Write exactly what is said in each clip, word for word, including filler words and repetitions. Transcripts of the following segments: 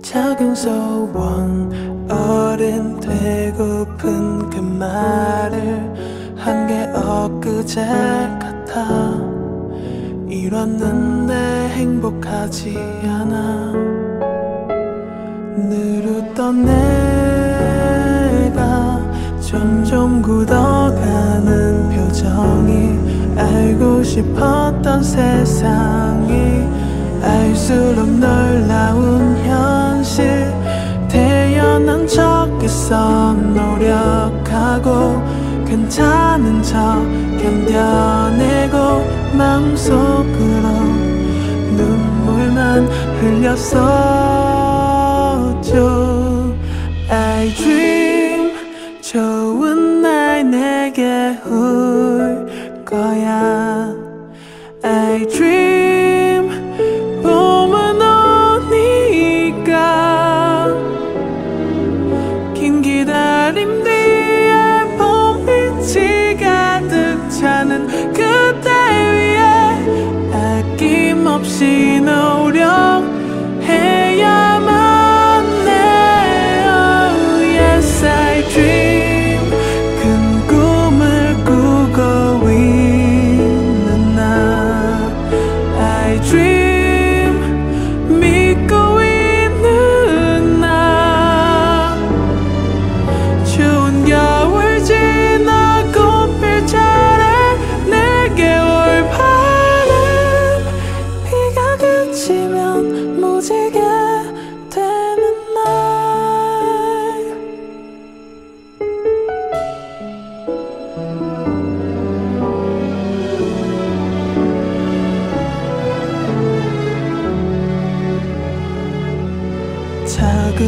작은 소원 어른 되고픈 그 말을 한 게 엊그제 같아. 이뤘는데 행복하지 않아. 늘 웃던 내가 점점 굳어가는 표정이 알고 싶었던 세상이 알수록 놀라운 현실. 태어난 척해서 노력하고 괜찮은 척 견뎌내고 마음속으로 눈물만 흘렸었죠. I dream 좋은 날 내게 올 거야. I dream 봄은 오니까 긴 기다림 뒤에 봄빛이 가득 차는 그대 위에 아낌없이 노력해야만 해. Oh yes I dream 큰 꿈을 꾸고 있는 나. I dream 믿고 있는 나. 추운 겨울 지나고 필 차례 내게 올 바람. 비가 그치면 무지개 되는 날. 작은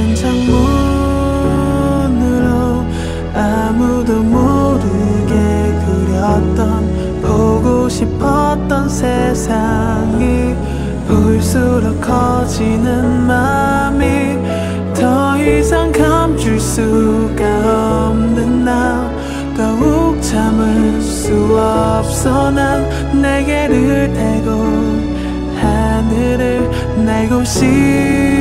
창문으로 아무도 모르게 그렸던 보고 싶었던 세상이 볼수록 커지는 맘이 더 이상 감출 수가 없는 나. 더욱 참을 수 없어 난 내게를 대고 하늘을 날고 싶어.